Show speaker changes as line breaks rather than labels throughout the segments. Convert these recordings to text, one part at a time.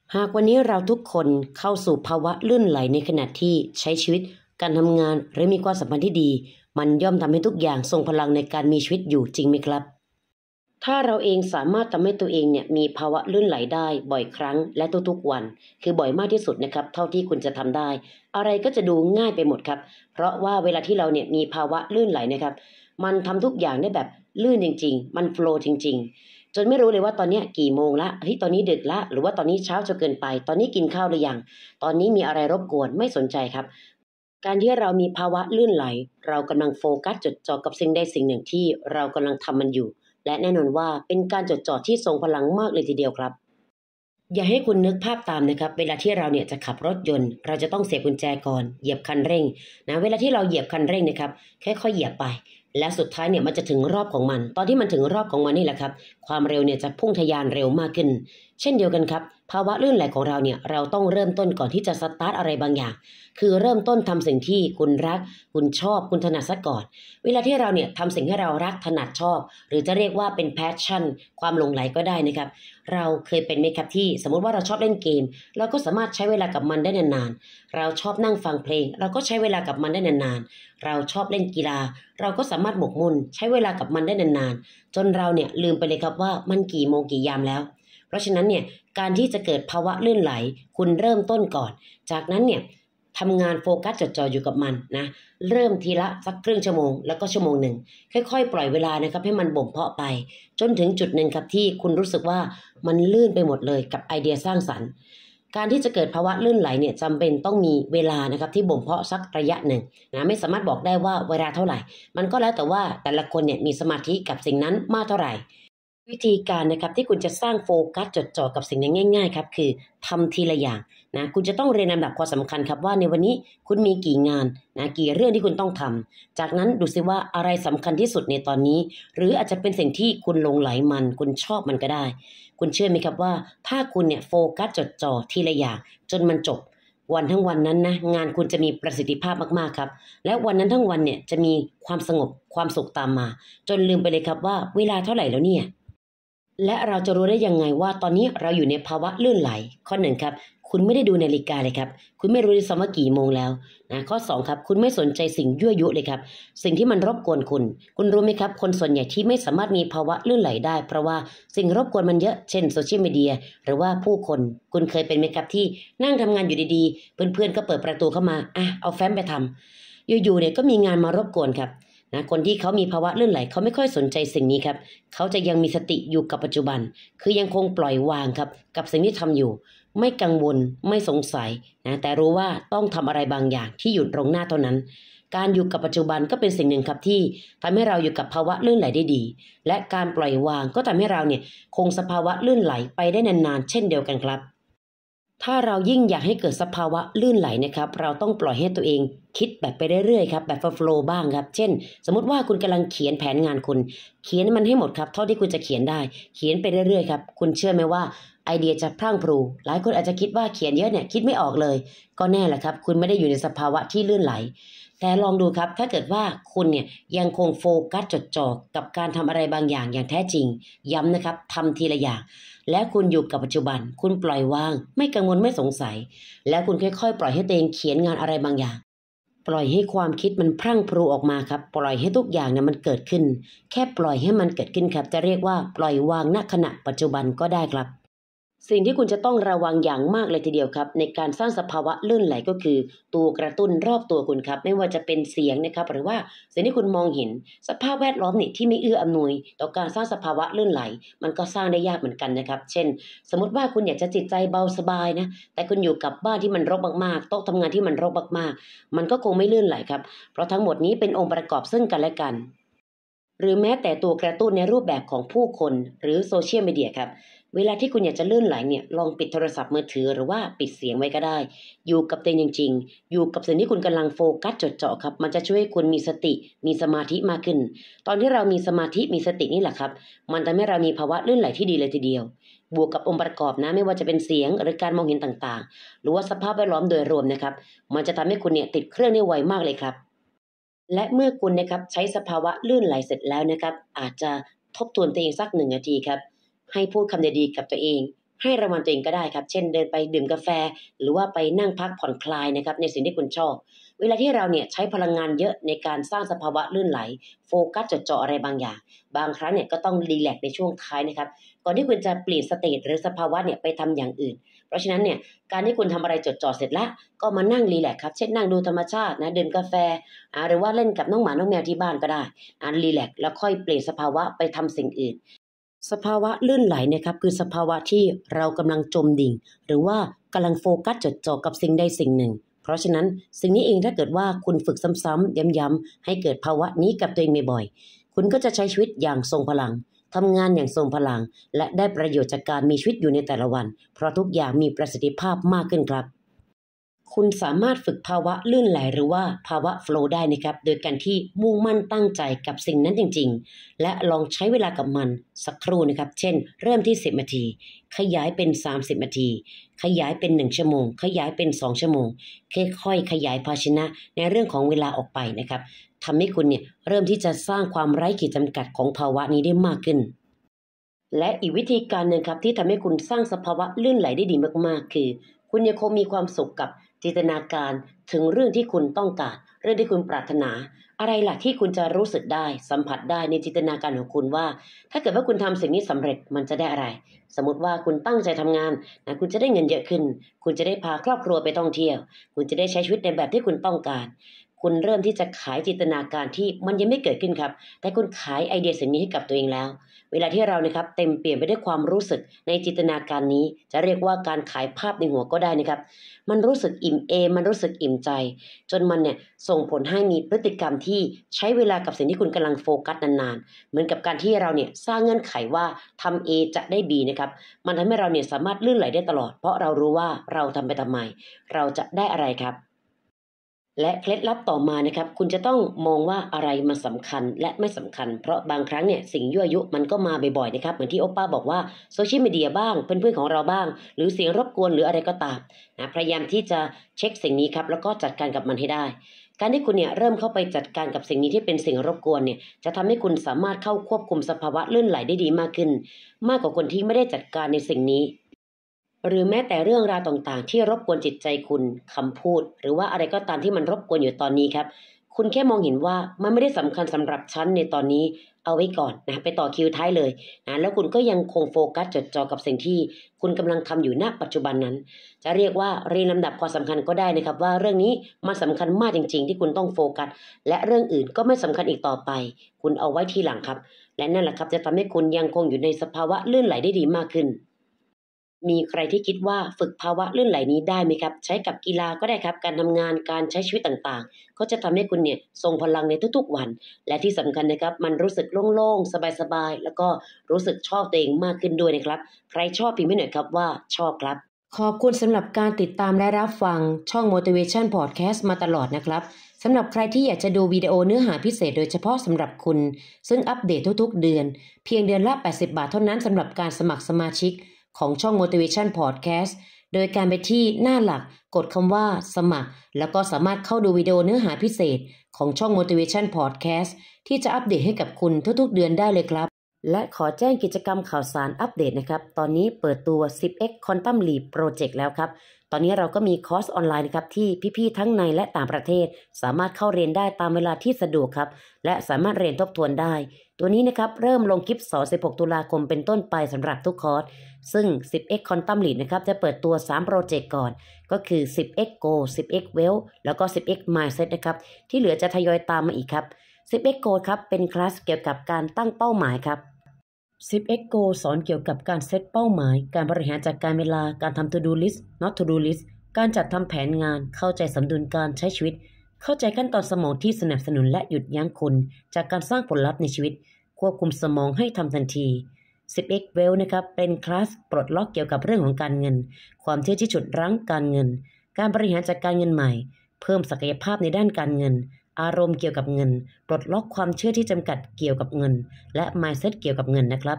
หากวันนี้เราทุกคนเข้าสู่ภาวะลื่นไหลในขณะที่ใช้ชีวิตการทำงานหรือมีความสัมพันธ์ที่ดีมันย่อมทำให้ทุกอย่างทรงพลังในการมีชีวิตอยู่จริงไหมครับถ้าเราเองสามารถทำให้ตัวเองเนี่ยมีภาวะลื่นไหลได้บ่อยครั้งและทุกๆวันคือบ่อยมากที่สุดนะครับเท่าที่คุณจะทำได้อะไรก็จะดูง่ายไปหมดครับเพราะว่าเวลาที่เราเนี่ยมีภาวะลื่นไหลนะครับมันทำทุกอย่างได้แบบลื่นจริงๆมันโฟลว์จริงๆจนไม่รู้เลยว่าตอนนี้กี่โมงละตอนนี้ดึกละหรือว่าตอนนี้เช้าจะเกินไปตอนนี้กินข้าวหรือยังตอนนี้มีอะไรรบกวนไม่สนใจครับการที่เรามีภาวะลื่นไหลเรากำลังโฟกัสจดจ่อกับสิ่งใดสิ่งหนึ่งที่เรากำลังทำมันอยู่และแน่นอนว่าเป็นการจดจ่อที่ทรงพลังมากเลยทีเดียวครับอย่าให้คุณนึกภาพตามนะครับเวลาที่เราเนี่ยจะขับรถยนต์เราจะต้องเสียบกุญแจก่อนเหยียบคันเร่งนะเวลาที่เราเหยียบคันเร่งนะครับค่อยๆเหยียบไปและสุดท้ายเนี่ยมันจะถึงรอบของมันตอนที่มันถึงรอบของมันนี่แหละครับความเร็วเนี่ยจะพุ่งทะยานเร็วมากขึ้นเช่นเดียวกันครับภาวะลื่นไหลของเราเนี่ยเราต้องเริ่มต้นก่อนที่จะสตาร์ทอะไรบางอย่างคือเริ่มต้นทำสิ่งที่คุณรักคุณชอบคุณถนัดซะก่อนเวลาที่เราเนี่ยทำสิ่งที่เรารักถนัดชอบหรือจะเรียกว่าเป็น passion ความหลงไหลก็ได้นะครับเราเคยเป็นไหมครับที่สมมติว่าเราชอบเล่นเกมเราก็สามารถใช้เวลากับมันได้นานๆเราชอบนั่งฟังเพลงเราก็ใช้เวลากับมันได้นานๆเราชอบเล่นกีฬาเราก็สามารถหมกมุ่นใช้เวลากับมันได้นานๆจนเราเนี่ยลืมไปเลยครับว่ามันกี่โมงกี่ยามแล้วเพราะฉะนั้นเนี่ยการที่จะเกิดภาวะลื่นไหลคุณเริ่มต้นก่อนจากนั้นเนี่ยทำงานโฟกัสจดจ่ออยู่กับมันนะเริ่มทีละสักครึ่งชั่วโมงแล้วก็ชั่วโมงหนึ่งค่อยๆปล่อยเวลานะครับให้มันบ่มเพาะไปจนถึงจุดหนึ่งครับที่คุณรู้สึกว่ามันลื่นไปหมดเลยกับไอเดียสร้างสรรค์การที่จะเกิดภาวะลื่นไหลเนี่ยจำเป็นต้องมีเวลานะครับที่บ่มเพาะสักระยะหนึ่งนะไม่สามารถบอกได้ว่าเวลาเท่าไหร่มันก็แล้วแต่ว่าแต่ละคนเนี่ยมีสมาธิกับสิ่งนั้นมากเท่าไหร่วิธีการนะครับที่คุณจะสร้างโฟกัสจดจ่อกับสิ่งนี้ง่ายๆครับคือทำทีละอย่างนะคุณจะต้องเรียนลำดับความสำคัญครับว่าในวันนี้คุณมีกี่งานนะกี่เรื่องที่คุณต้องทำจากนั้นดูซิว่าอะไรสำคัญที่สุดในตอนนี้หรืออาจจะเป็นสิ่งที่คุณหลงไหลมันคุณชอบมันก็ได้คุณเชื่อไหมครับว่าถ้าคุณเนี่ยโฟกัสจดจ่อทีละอย่างจนมันจบวันทั้งวันนั้นนะงานคุณจะมีประสิทธิภาพมากๆครับและวันนั้นทั้งวันเนี่ยจะมีความสงบความสุขตามมาจนลืมไปเลยครับว่าเวลาเท่าไหร่แล้วเนี่ยและเราจะรู้ได้ยังไงว่าตอนนี้เราอยู่ในภาวะลื่นไหลข้อหนึ่งครับคุณไม่ได้ดูนาฬิกาเลยครับคุณไม่รู้ด้วยซ้ำว่ากี่โมงแล้วนะข้อสองครับคุณไม่สนใจสิ่งยั่วยุเลยครับสิ่งที่มันรบกวนคุณรู้ไหมครับคนส่วนใหญ่ที่ไม่สามารถมีภาวะลื่นไหลได้เพราะว่าสิ่งรบกวนมันเยอะเช่นโซเชียลมีเดียหรือว่าผู้คนคุณเคยเป็นไหมครับที่นั่งทำงานอยู่ดีๆเพื่อนๆก็เปิดประตูเข้ามาเอาแฟ้มไปทำอยู่ๆเนี่ยก็มีงานมารบกวนครับนะคนที่เขามีภาวะลื่นไหลเขาไม่ค่อยสนใจสิ่งนี้ครับเขาจะยังมีสติอยู่กับปัจจุบันคือยังคงปล่อยวางครับกับสิ่งที่ทำอยู่ไม่กังวลไม่สงสัยนะแต่รู้ว่าต้องทำอะไรบางอย่างที่อยู่ตรงหน้าเท่านั้นการอยู่กับปัจจุบันก็เป็นสิ่งหนึ่งครับที่ทำให้เราอยู่กับภาวะลื่นไหลได้ดีและการปล่อยวางก็ทำให้เราเนี่ยคงสภาวะลื่นไหลไปได้นานๆเช่นเดียวกันครับถ้าเรายิ่งอยากให้เกิดสภาวะลื่นไหลนะครับเราต้องปล่อยให้ตัวเองคิดแบบไปเรื่อยๆครับแบบโฟลว์บ้างครับเช่นสมมติว่าคุณกำลังเขียนแผนงานคุณเขียนมันให้หมดครับเท่าที่คุณจะเขียนได้เขียนไปเรื่อยๆครับคุณเชื่อไหมว่าไอเดียจะพรั่งพรูหลายคนอาจจะคิดว่าเขียนเยอะเนี่ยคิดไม่ออกเลยก็แน่แหละครับคุณไม่ได้อยู่ในสภาวะที่ลื่นไหลแต่ลองดูครับถ้าเกิดว่าคุณเนี่ยยังคงโฟกัสจดจ่อกับการทำอะไรบางอย่างอย่างแท้จริงย้ำนะครับทำทีละอย่างและคุณอยู่กับปัจจุบันคุณปล่อยวางไม่กังวลไม่สงสัยแล้วคุณค่อยๆปล่อยให้ตัวเองเขียนงานอะไรบางอย่างปล่อยให้ความคิดมันพรั่งพรูออกมาครับปล่อยให้ทุกอย่างเนี่ยมันเกิดขึ้นแค่ปล่อยให้มันเกิดขึ้นครับจะเรียกว่าปล่อยวางณขณะปัจจุบันก็ได้ครับสิ่งที่คุณจะต้องระวังอย่างมากเลยทีเดียวครับในการสร้างสภาวะลื่นไหลก็คือตัวกระตุ้นรอบตัวคุณครับไม่ว่าจะเป็นเสียงนะครับหรือว่าสิ่งที่คุณมองเห็นสภาพแวดล้อมนี่ที่ไม่เอื้ออำนวยต่อการสร้างสภาวะลื่นไหลมันก็สร้างได้ยากเหมือนกันนะครับเช่นสมมติว่าคุณอยากจะจิตใจเบาสบายนะแต่คุณอยู่กับบ้านที่มันรกมากๆโต๊ะทำงานที่มันรกมากๆมันก็คงไม่ลื่นไหลครับเพราะทั้งหมดนี้เป็นองค์ประกอบซึ่งกันและกันหรือแม้แต่ตัวกระตุ้นในรูปแบบของผู้คนหรือโซเชียลมีเดียครับเวลาที่คุณอยากจะลื่นไหลเนี่ยลองปิดโทรศัพท์มือถือหรือว่าปิดเสียงไว้ก็ได้อยู่กับตัวเองจริงๆอยู่กับสิ่งที่คุณกำลังโฟกัสจดจ่อครับมันจะช่วยให้คุณมีสติมีสมาธิมากขึ้นตอนที่เรามีสมาธิมีสตินี่แหละครับมันทำให้เรามีภาวะลื่นไหลที่ดีเลยทีเดียวบวกกับองค์ประกอบนะไม่ว่าจะเป็นเสียงหรือการมองเห็นต่างๆหรือว่าสภาพแวดล้อมโดยรวมนะครับมันจะทำให้คุณเนี่ยติดเครื่องได้ไวมากเลยครับ และเมื่อคุณนะครับใช้สภาวะลื่นไหลเสร็จแล้วนะครับอาจจะทบทวนตัวเองสัก1 นาทีครับให้พูดคำดีๆกับตัวเองให้รางวัลตัวเองก็ได้ครับเช่นเดินไปดื่มกาแฟหรือว่าไปนั่งพักผ่อนคลายนะครับในสิ่งที่คุณชอบเวลาที่เราเนี่ยใช้พลังงานเยอะในการสร้างสภาวะลื่นไหลโฟกัสจดจ่ออะไรบางอย่างบางครั้งเนี่ยก็ต้องรีแลกซ์ในช่วงท้ายนะครับก่อนที่คุณจะเปลี่ยนสเตจหรือสภาวะเนี่ยไปทำอย่างอื่นเพราะฉะนั้นเนี่ยการที่คุณทำอะไรจดจ่อเสร็จแล้วก็มานั่งรีแลกซ์ครับเช่นนั่งดูธรรมชาตินะดื่มกาแฟหรือว่าเล่นกับน้องหมาน้องแมวที่บ้านก็ได้รีแลกซ์แล้วค่อยเปลี่ยนสภาวะไปทำสิ่งอื่นสภาวะลื่นไหลนะครับคือสภาวะที่เรากำลังจมดิ่งหรือว่ากำลังโฟกัสจดจ่อกับสิ่งใดสิ่งหนึ่งเพราะฉะนั้นสิ่งนี้เองถ้าเกิดว่าคุณฝึกซ้ำๆย้ำๆให้เกิดภาวะนี้กับตัวเองบ่อยๆคุณก็จะใช้ชีวิตอย่างทรงพลังทำงานอย่างทรงพลังและได้ประโยชน์จากการมีชีวิตอยู่ในแต่ละวันเพราะทุกอย่างมีประสิทธิภาพมากขึ้นครับคุณสามารถฝึกภาวะลื่นไหลหรือว่าภาวะโฟลว์ได้นะครับโดยการที่มุ่งมั่นตั้งใจกับสิ่งนั้นจริงๆและลองใช้เวลากับมันสักครู่นะครับเช่นเริ่มที่10นาทีขยายเป็น30นาทีขยายเป็น1ชั่วโมงขยายเป็น2ชั่วโมงค่อยๆขยายภาชนะในเรื่องของเวลาออกไปนะครับทำให้คุณเนี่ยเริ่มที่จะสร้างความไร้ขีดจำกัดของภาวะนี้ได้มากขึ้นและอีกวิธีการหนึ่งครับที่ทำให้คุณสร้างสภาวะลื่นไหลได้ดีมากๆคือคุณยังคงมีความสุขกับจินตนาการถึงเรื่องที่คุณต้องการเรื่องที่คุณปรารถนาอะไรล่ะที่คุณจะรู้สึกได้สัมผัสได้ในจินตนาการของคุณว่าถ้าเกิดว่าคุณทำสิ่งนี้สำเร็จมันจะได้อะไรสมมติว่าคุณตั้งใจทำงานนะคุณจะได้เงินเยอะขึ้นคุณจะได้พาครอบครัวไปท่องเที่ยวคุณจะได้ใช้ชีวิตในแบบที่คุณต้องการคุณเริ่มที่จะขายจินตนาการที่มันยังไม่เกิดขึ้นครับแต่คุณขายไอเดียสิ่งนี้ให้กับตัวเองแล้วเวลาที่เรานะครับเต็มเปลี่ยนไปด้วยความรู้สึกในจินตนาการนี้จะเรียกว่าการขายภาพในหัวก็ได้นะครับมันรู้สึกอิ่มเอมมันรู้สึกอิ่มใจจนมันเนี่ยส่งผลให้มีพฤติกรรมที่ใช้เวลากับสิ่งที่คุณกำลังโฟกัสนานๆเหมือนกับการที่เราเนี่ยสร้างเงื่อนไขว่าทำ A จะได้ B นะครับมันทำให้เราเนี่ยสามารถลื่นไหลได้ตลอดเพราะเรารู้ว่าเราทำไปทำไมเราจะได้อะไรครับและเคล็ดลับต่อมานะครับคุณจะต้องมองว่าอะไรมันสำคัญและไม่สำคัญเพราะบางครั้งเนี่ยสิ่งยั่วยุมันก็มาบ่อยๆนะครับเหมือนที่โอป้าบอกว่าโซเชียลมีเดียบ้างเพื่อนๆของเราบ้างหรือเสียงรบกวนหรืออะไรก็ตามนะพยายามที่จะเช็คสิ่งนี้ครับแล้วก็จัดการกับมันให้ได้การที่คุณเนี่ยเริ่มเข้าไปจัดการกับสิ่งนี้ที่เป็นสิ่งรบกวนเนี่ยจะทำให้คุณสามารถเข้าควบคุมสภาวะลื่นไหลได้ดีมากขึ้นมากกว่าคนที่ไม่ได้จัดการในสิ่งนี้ หรือแม้แต่เรื่องราวต่างๆที่รบกวนจิตใจคุณคำพูดหรือว่าอะไรก็ตามที่มันรบกวนอยู่ตอนนี้ครับคุณแค่มองเห็นว่ามันไม่ได้สำคัญสำหรับฉันในตอนนี้เอาไว้ก่อนนะไปต่อคิวท้ายเลยนะแล้วคุณก็ยังคงโฟกัสจดจ่อกับสิ่งที่คุณกำลังทำอยู่ณปัจจุบันนั้นจะเรียกว่าเรียงลำดับความสำคัญก็ได้นะครับว่าเรื่องนี้มันสำคัญมากจริงๆที่คุณต้องโฟกัสและเรื่องอื่นก็ไม่สำคัญอีกต่อไปคุณเอาไว้ทีหลังครับและนั่นแหละครับจะทำให้คุณยังคงอยู่ในสภาวะลื่นไหลได้ดีมากขึ้น มีใครที่คิดว่าฝึกภาวะลื่นไหลนี้ได้ไหมครับใช้กับกีฬาก็ได้ครับการทำงานการใช้ชีวิตต่างๆก็จะทำให้คุณเนี่ยทรงพลังในทุกๆวันและที่สำคัญนะครับมันรู้สึกโล่งๆสบายๆแล้วก็รู้สึกชอบตัวเองมากขึ้นด้วยนะครับใครชอบพิมพ์ให้หน่อยครับว่าชอบครับขอบคุณสำหรับการติดตามและรับฟังช่อง Motivation Podcast มาตลอดนะครับสำหรับใครที่อยากจะดูวิดีโอเนื้อหาพิเศษโดยเฉพาะสำหรับคุณซึ่งอัปเดตทุกๆเดือนเพียงเดือนละ80 บาทเท่านั้นสำหรับการสมัครสมาชิกของช่อง Motivation Podcast โดยการไปที่หน้าหลักกดคำว่าสมัครแล้วก็สามารถเข้าดูวิดีโอเนื้อหาพิเศษของช่อง Motivation Podcast ที่จะอัปเดตให้กับคุณทุกๆเดือนได้เลยครับและขอแจ้งกิจกรรมข่าวสารอัปเดตนะครับตอนนี้เปิดตัว 10x Quantum Leap Project แล้วครับตอนนี้เราก็มีคอร์สออนไลน์นะครับที่พี่ๆทั้งในและต่างประเทศสามารถเข้าเรียนได้ตามเวลาที่สะดวกครับและสามารถเรียนทบทวนได้ตัวนี้นะครับเริ่มลงคลิปสอน16ตุลาคมเป็นต้นไปสำหรับทุกคอร์สซึ่ง 10x Quantum Leap นะครับจะเปิดตัว3โปรเจกต์ก่อนก็คือ 10x Go 10x Well แล้วก็ 10x Mindset นะครับที่เหลือจะทยอยตามมาอีกครับ 10x Go ครับเป็นคลาสเกี่ยวกับการตั้งเป้าหมายครับ10x Go สอนเกี่ยวกับการเซตเป้าหมายการบริหารจัดการเวลาการทำ To Do List Not To Do List การจัดทำแผนงานเข้าใจสมดุลการใช้ชีวิตเข้าใจขั้นตอนสมองที่สนับสนุนและหยุดยั้งคุณจากการสร้างผลลัพธ์ในชีวิตควบคุมสมองให้ทำทันที 10x Well นะครับเป็นคลาสปลดล็อกเกี่ยวกับเรื่องของการเงินความเชื่อที่ฉุดรั้งการเงินการบริหารจัดการเงินใหม่เพิ่มศักยภาพในด้านการเงินอารมณ์เกี่ยวกับเงินปลดล็อกความเชื่อที่จำกัดเกี่ยวกับเงินและ mindset เกี่ยวกับเงินนะครับ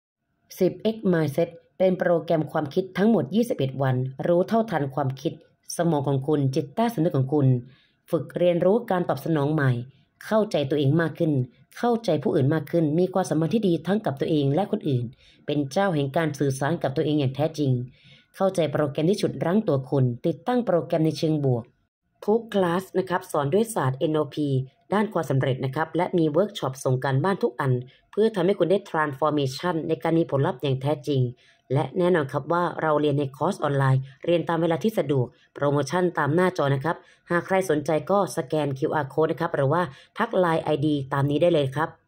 10x Mindset เป็นโปรแกรมความคิดทั้งหมด21วันรู้เท่าทันความคิดสมองของคุณจิตใต้สำนึกของคุณฝึกเรียนรู้การตอบสนองใหม่เข้าใจตัวเองมากขึ้นเข้าใจผู้อื่นมากขึ้นมีความสัมพันธ์ที่ดีทั้งกับตัวเองและคนอื่นเป็นเจ้าแห่งการสื่อสารกับตัวเองอย่างแท้จริงเข้าใจโปรแกรมที่ฉุดรั้งตัวคุณติดตั้งโปรแกรมในเชิงบวกทุกคลาสนะครับสอนด้วยศาสตร์ NLP ด้านความสำเร็จนะครับและมีเวิร์กช็อปส่งการบ้านทุกอันเพื่อทำให้คุณได้ transformation ในการมีผลลัพธ์อย่างแท้จริงและแน่นอนครับว่าเราเรียนในคอร์สออนไลน์เรียนตามเวลาที่สะดวกโปรโมชั่นตามหน้าจอนะครับหากใครสนใจก็สแกน QR Code นะครับหรือว่าทัก LINE ID ตามนี้ได้เลยครับ